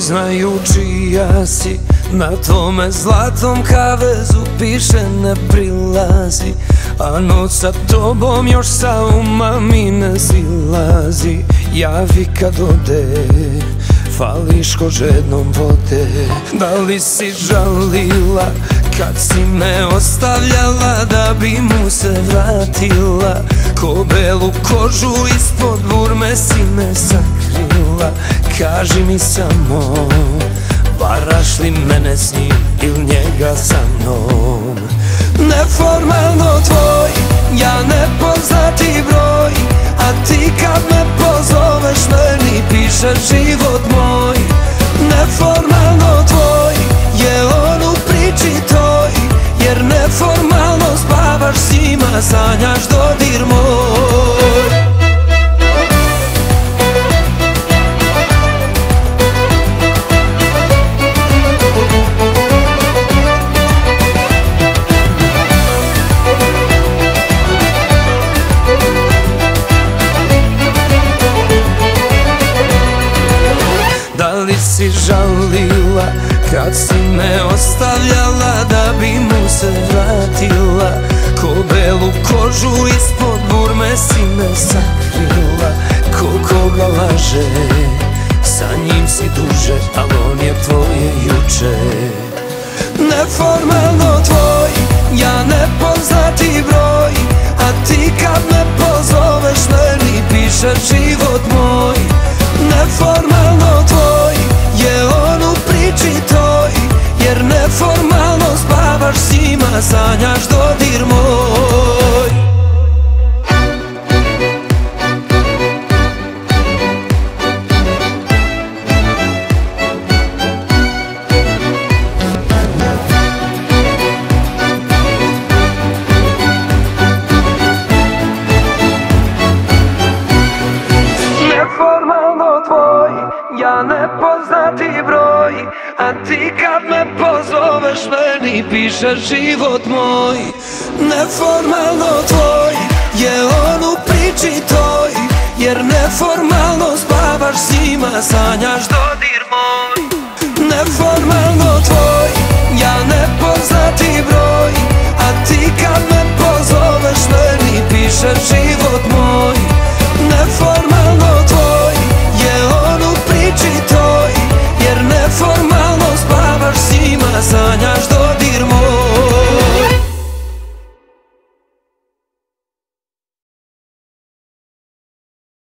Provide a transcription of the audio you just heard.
znaju čija si, na tome zlatom kavezu piše ne prilazi. A noć sa tobom još sa uma mi ne zilazi. Javi kad ode, fališ ko žednom vode. Da li si žalila kad si me ostavljala, da bi mu se vratila? Ko belu kožu ispod burme si me sakrila. Kaži mi samo, varaš li mene s njim ili njega sa mnom? Neformalno tvoj, ja nepoznati broj, a ti kad me pozoveš meni pišeš život moj. Neformalno tvoj, je on u priči toj, jer neformalno spavaš s njima, sanjaš dodir moj. Da li si žalila kad si me ostavljala, da bi mu se vratila? Ko belu kožu ispod burme si me sakrila. Ko koga laže, sa njim si duže, al on je tvoje juče. Neformalno tvoj, ja nepoznati broj, a ti kad me pozoveš meni pišeš život moj. Neformalno tvoj, je on u priči toj, jer neformalno spavaš s njima, sanjaš dodir moj. Neformalno tvoj, ja nepoznati broj, a ti kad me pozoveš meni pišeš život moj. Neformalno tvoj, je on u priči toj, jer neformalno spavaš s njima, sanjaš dodir moj. Neformalno tvoj, ja nepoznati broj,